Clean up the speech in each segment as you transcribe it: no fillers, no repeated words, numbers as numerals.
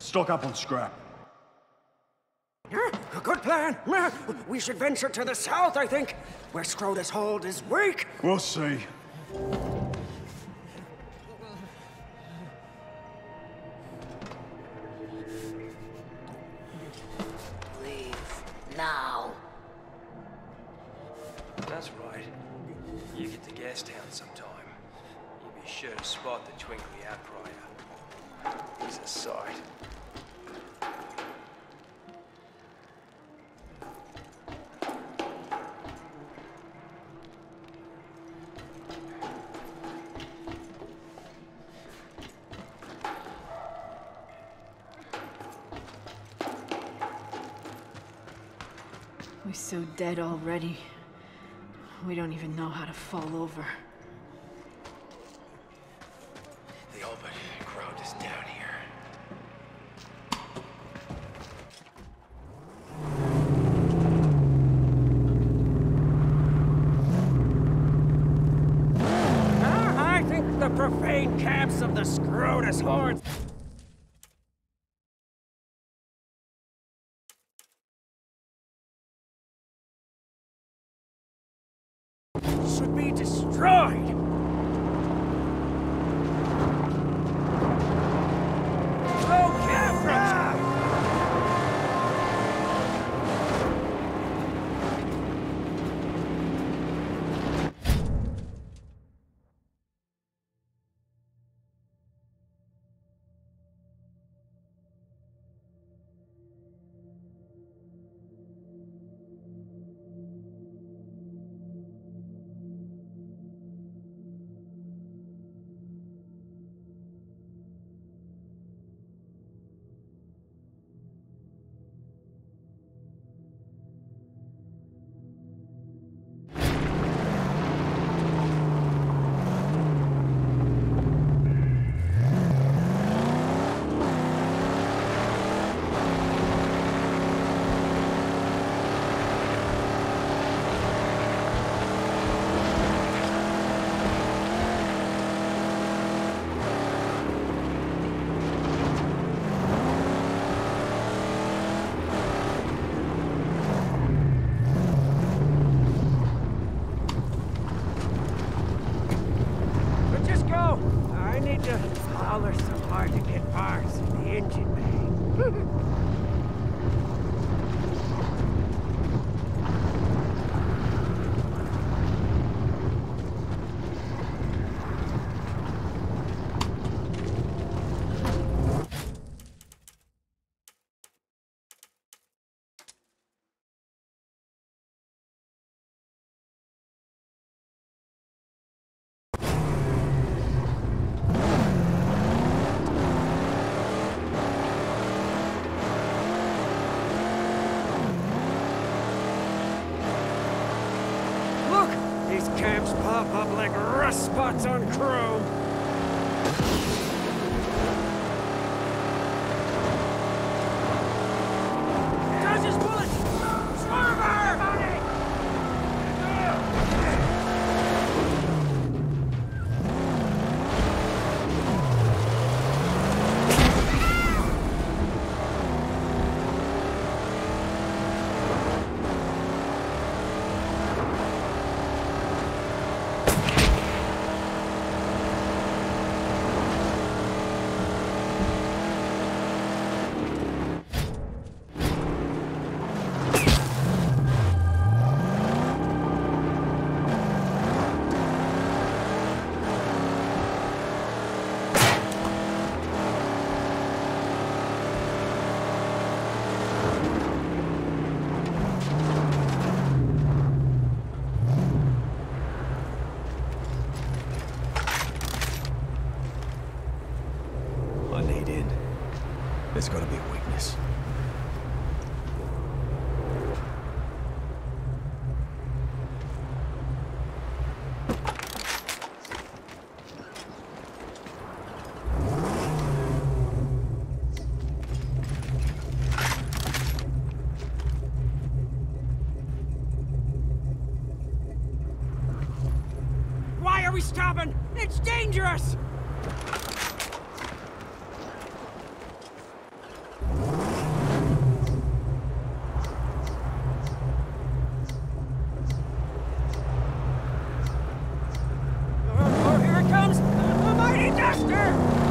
Stock up on scrap. A good plan. We should venture to the south, I think, where Scrotus Hold is weak. We'll see. Leave now. That's right. You get to Gastown sometime. You'll be sure to spot the twinkly Outrider. He's a sight. We're so dead already. We don't even know how to fall over. The Albert crowd is down here. I think the profane camps of the Scrotus Horde should be destroyed. Oh, Capra! Holler so hard to get parts in the engine bay. These camps pop up like rust spots on chrome. Dodge his bullets! Swerve everybody! There's gotta be a weakness. Why are we stopping? It's dangerous! Duster!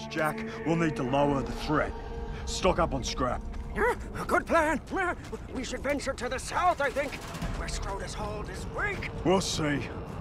Jack, we'll need to lower the threat. Stock up on scrap. A good plan. We should venture to the south, I think, where Scrotus Hold is weak. We'll see.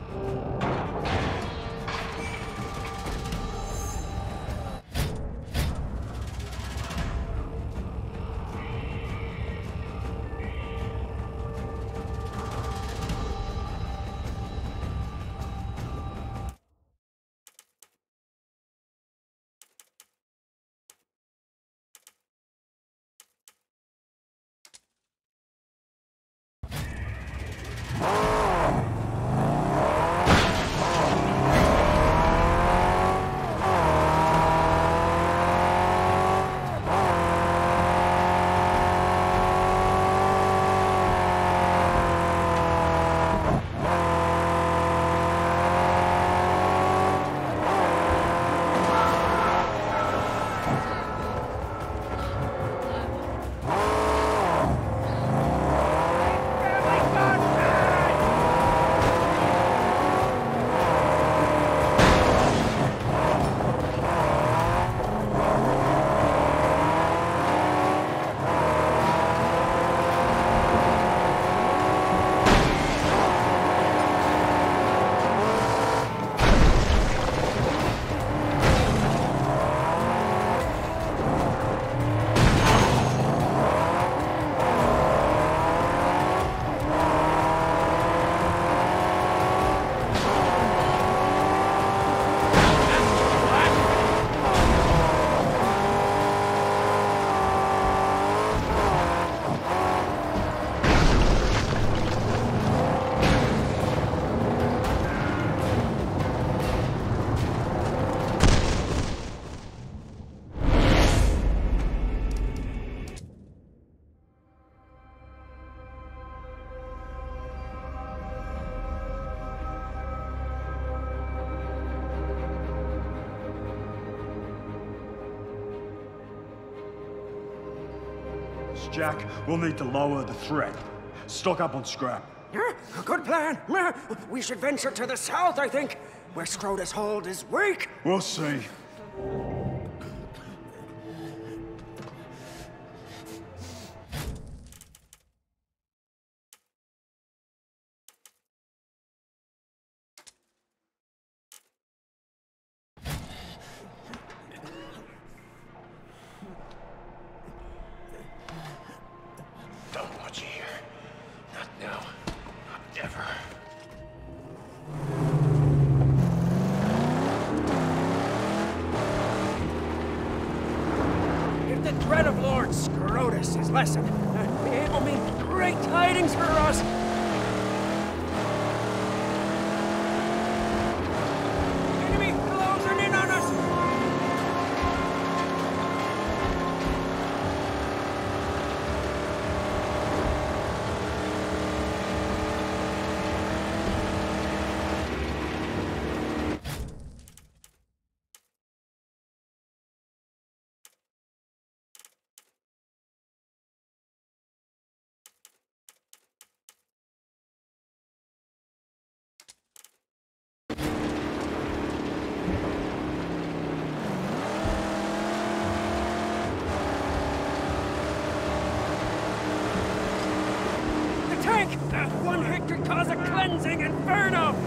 Jack, we'll need to lower the threat. Stock up on scrap. A good plan. We should venture to the south, I think, where Scrotus Hold is weak. We'll see. Don't want you here. Not now. Not ever. If the dread of Lord Scrotus is lessened, it will mean great tidings for us. Enemy closing in on us. Tank! One hit could cause a cleansing inferno!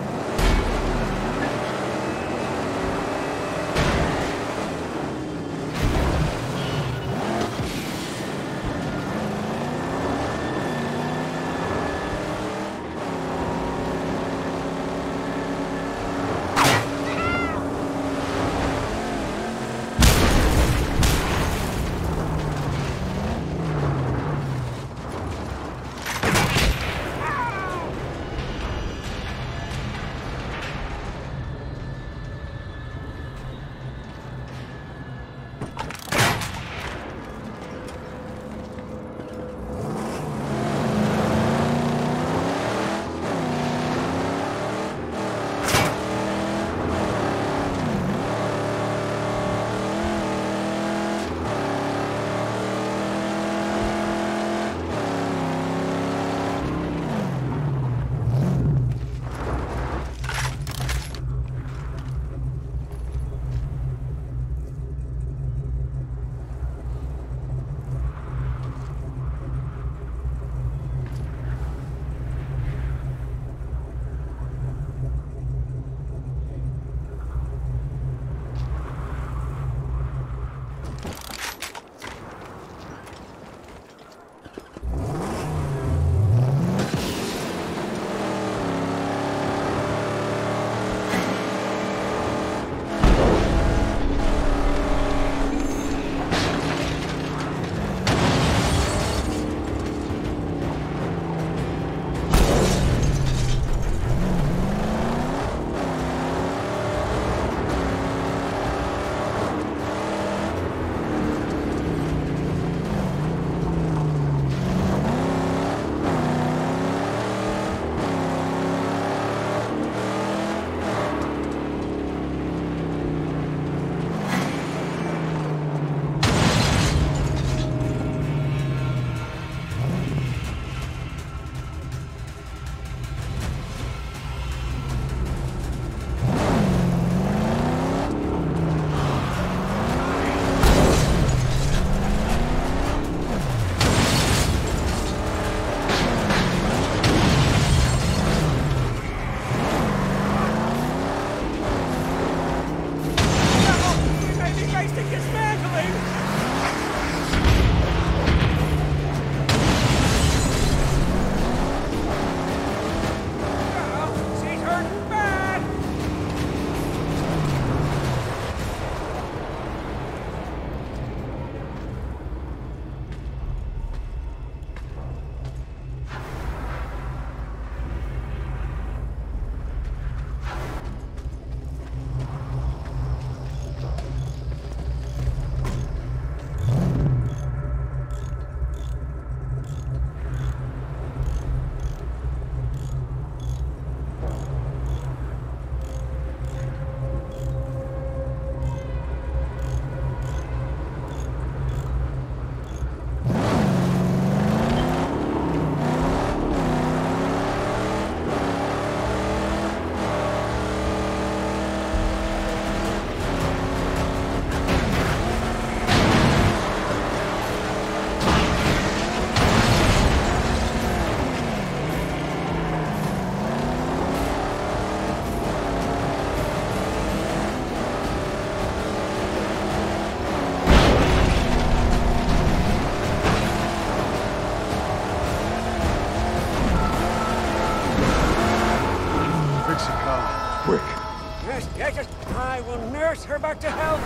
quick. Yes, I will nurse her back to health.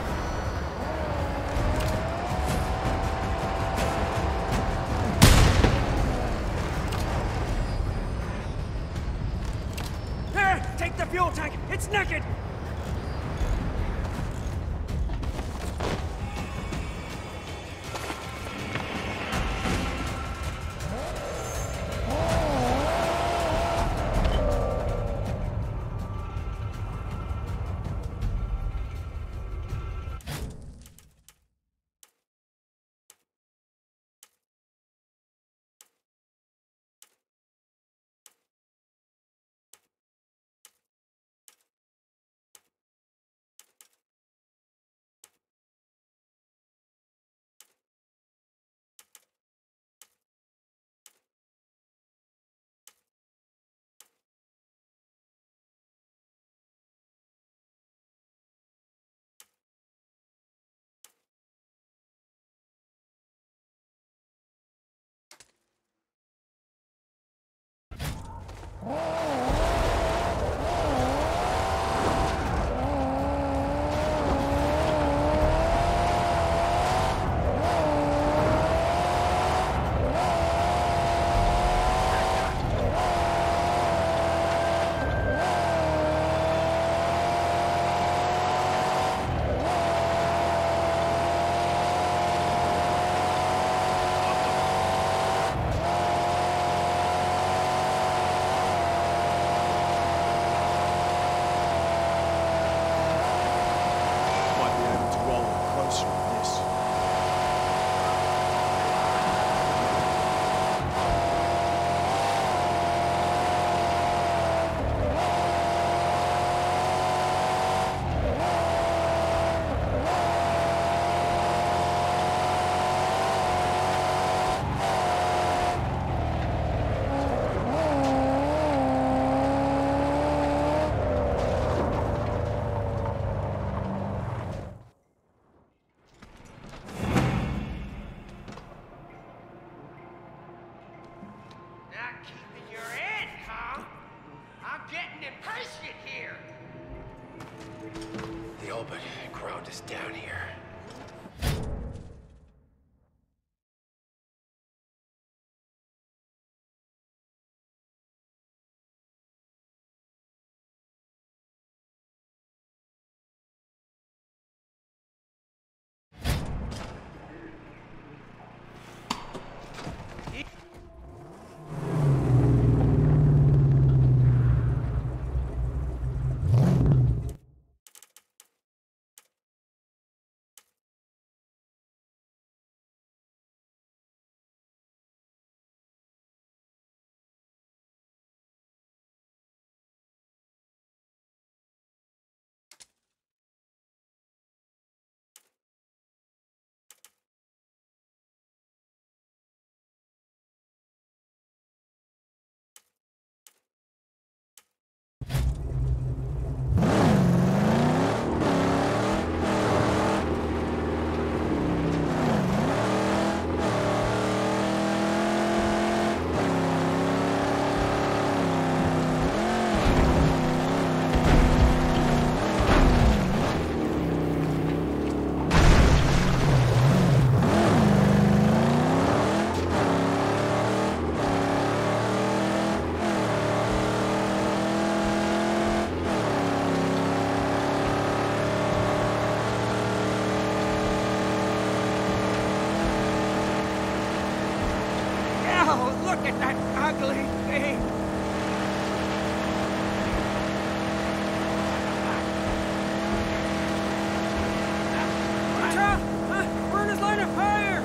There! Take the fuel tank! It's naked! Might be able to roll it closer than this. Not keeping your head, huh? I'm getting impatient here. The Albert ground is down here. Oh, look at that ugly thing! Watch out! We're in his line of fire!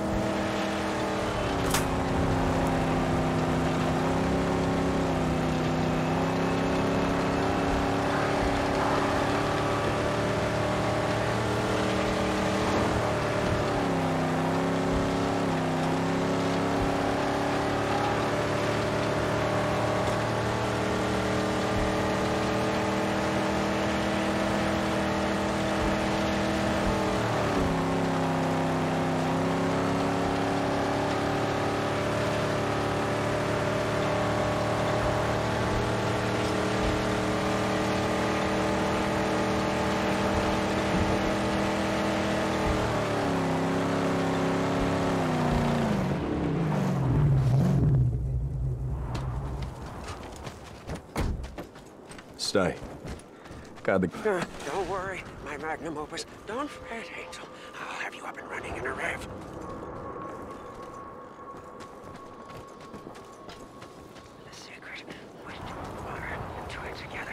Stay. Guard the... Don't worry, my magnum opus. Don't fret, Angel. I'll have you up and running in a rev. The secret was to put water and join together.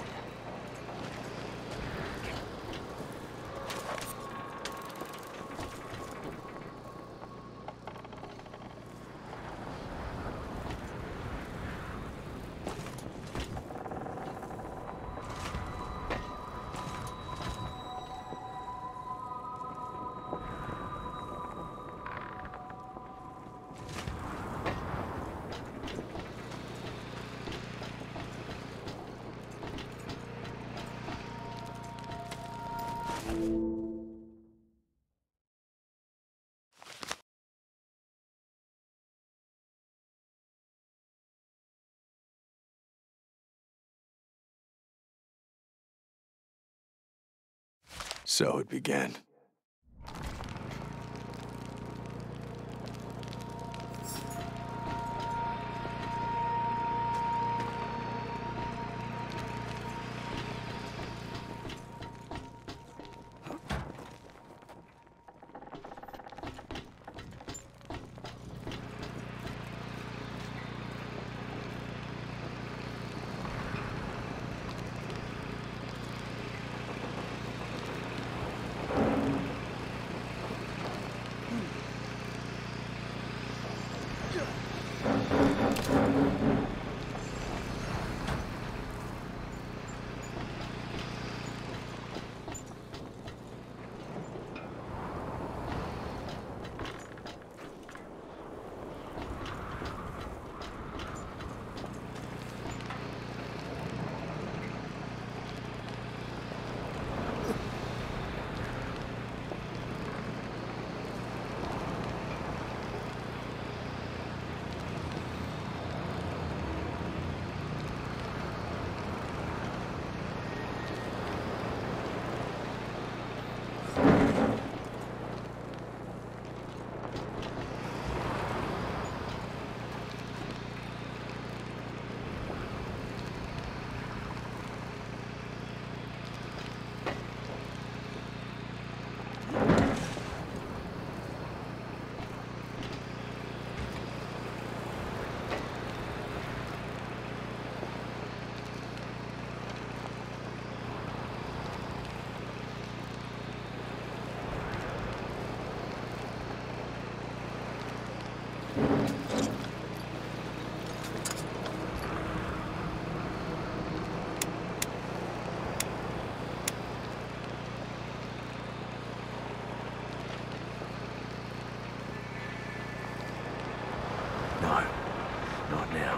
So it began. No, not now.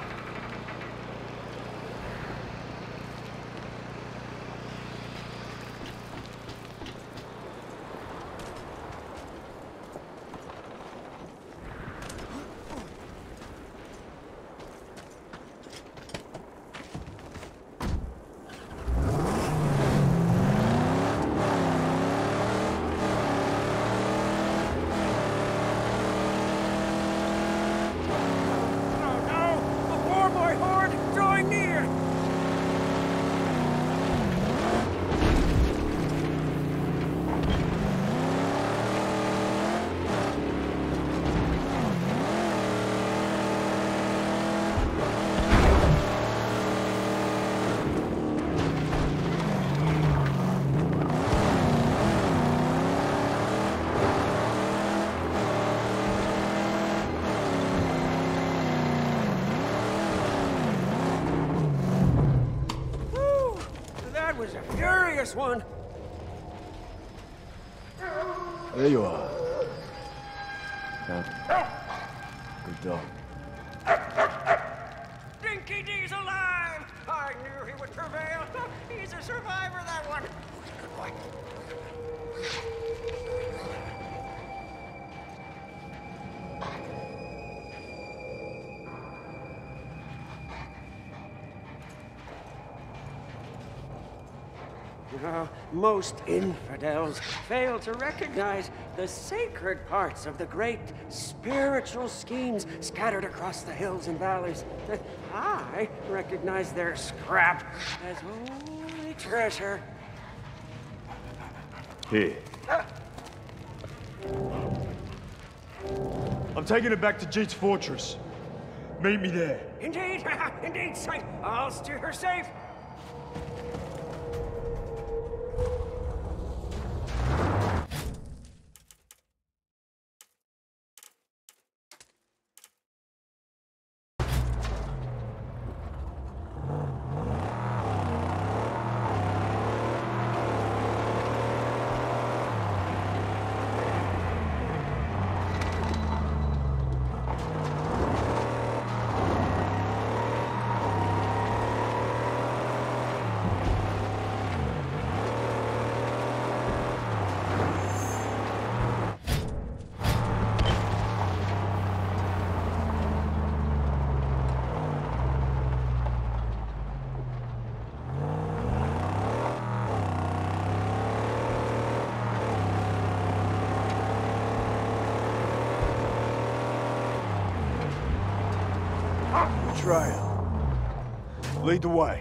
Was a furious one. There you are. Good dog. Dinky D's alive! I knew he would prevail. He's a survivor, that one. Good boy. Most infidels fail to recognize the sacred parts of the great spiritual schemes scattered across the hills and valleys. I recognize their scrap as holy treasure. Here. I'm taking it back to Jeet's fortress. Meet me there. Indeed, indeed, son. I'll steer her safe. Trail. Lead the way.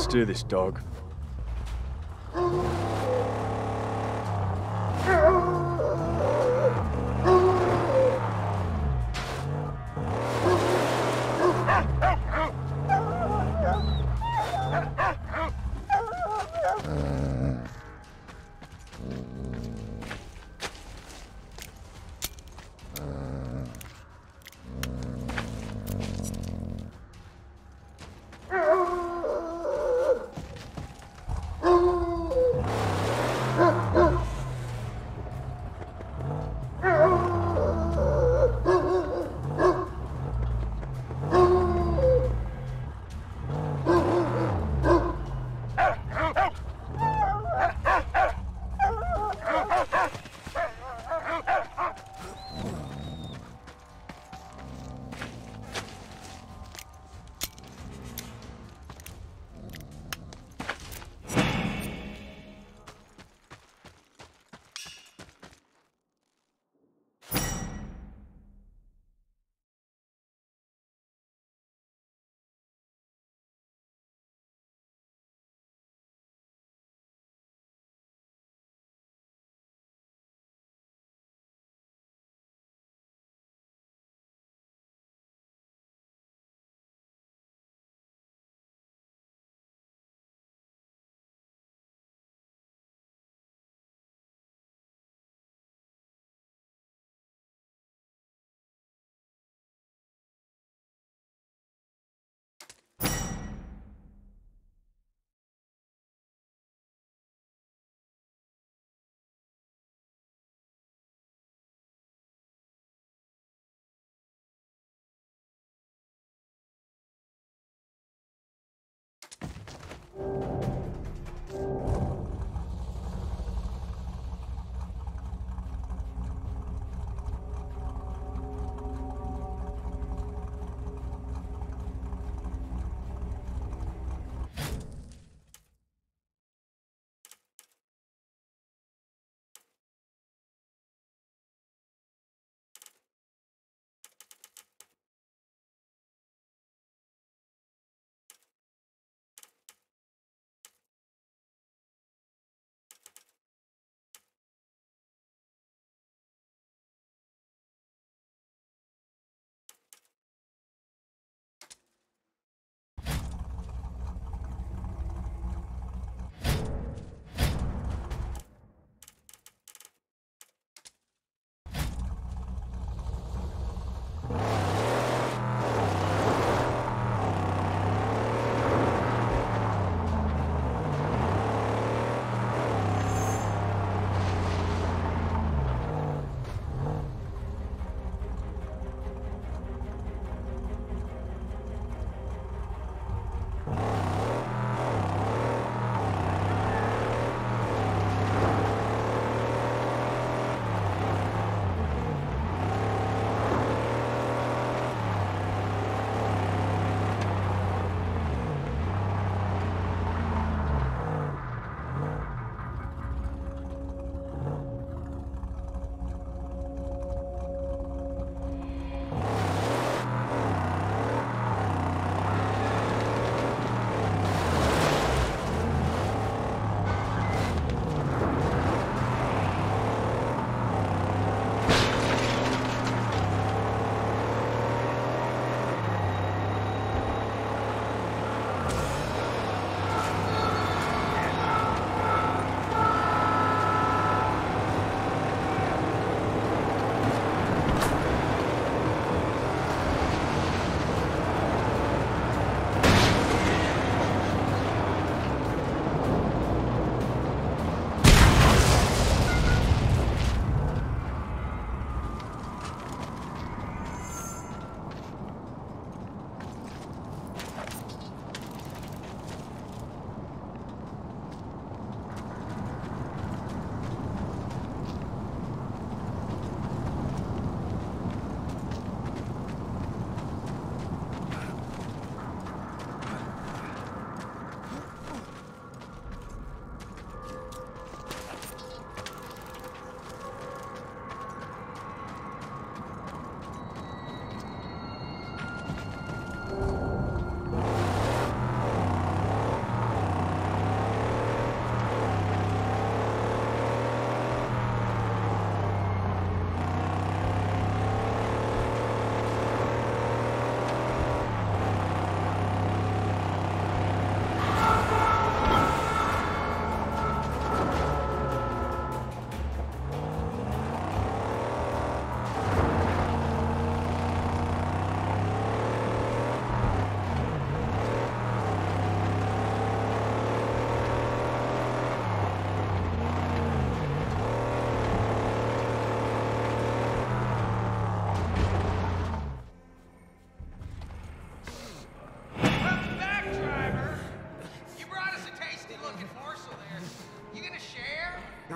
Let's do this, dog.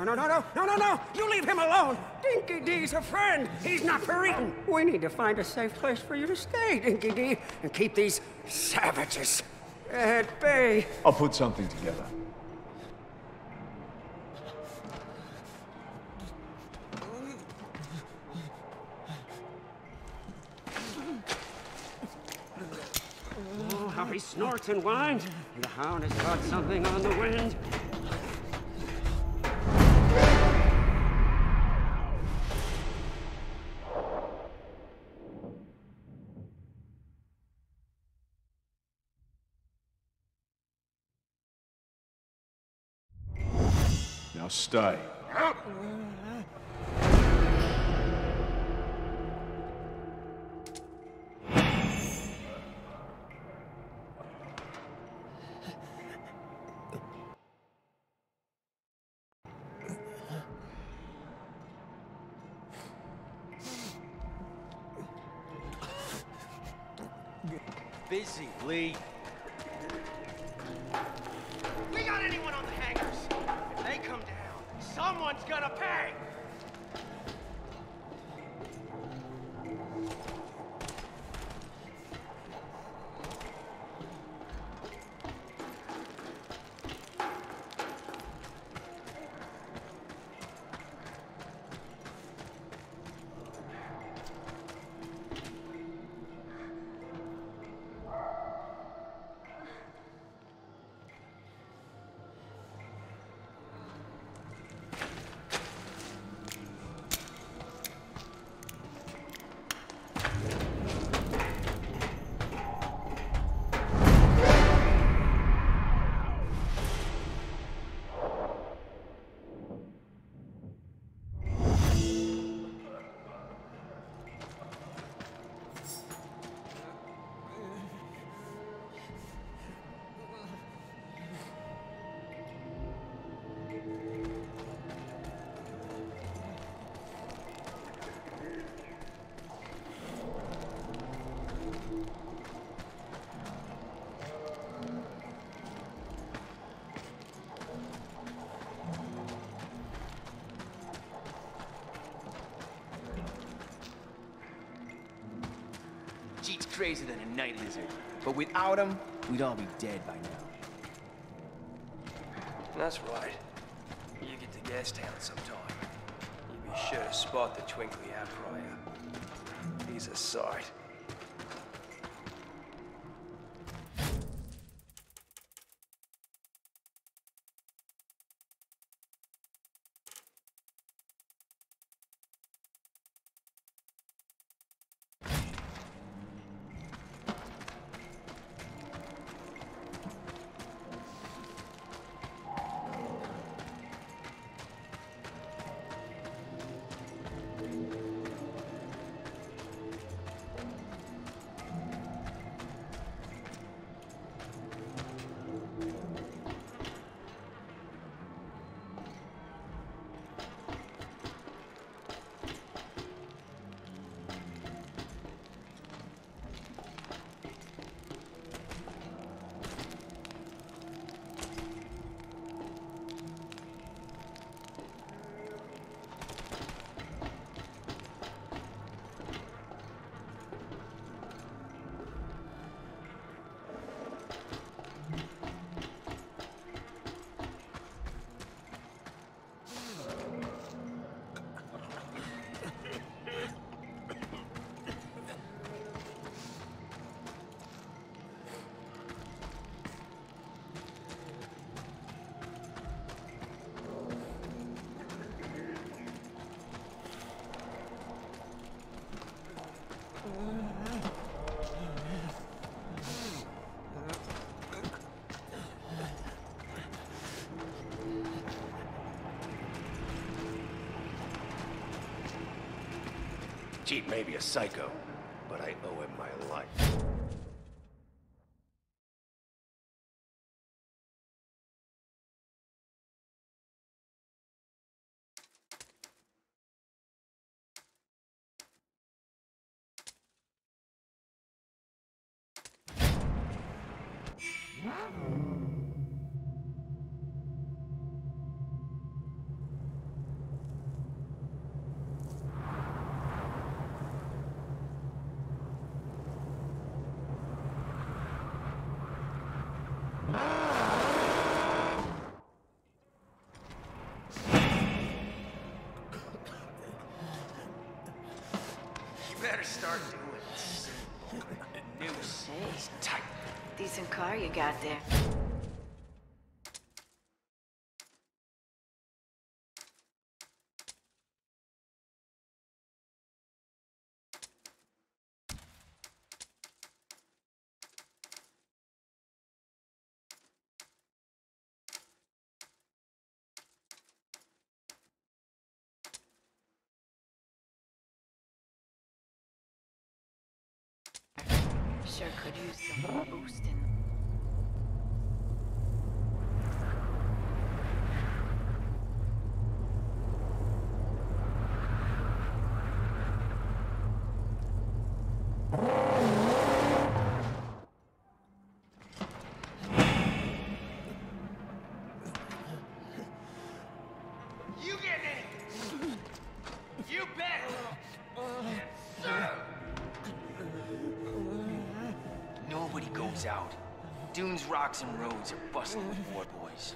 No! You leave him alone! Dinky D's a friend! He's not for eating! We need to find a safe place for you to stay, Dinky D, and keep these savages at bay. I'll put something together. Oh, how he snorts and whines! The hound has caught something on the wind. Now stay. Busy, Lee. We got anyone on the hangars? If they come down, someone's gonna pay! Jeet's crazier than a night lizard, but without him, we'd all be dead by now. That's right. You get to Gastown sometime. You'd be sure to spot the twinkly Outcryer. He's a sight. Jeet may be a psycho, but I owe him my life. better start doing this. The noose is tight. Decent car you got there. Sure could use some boosting. You get in! You bet! Yes, sir! Nobody goes out. Dunes, rocks, and roads are bustling with war boys.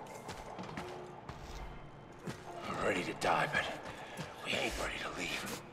I'm ready to die, but we ain't ready to leave.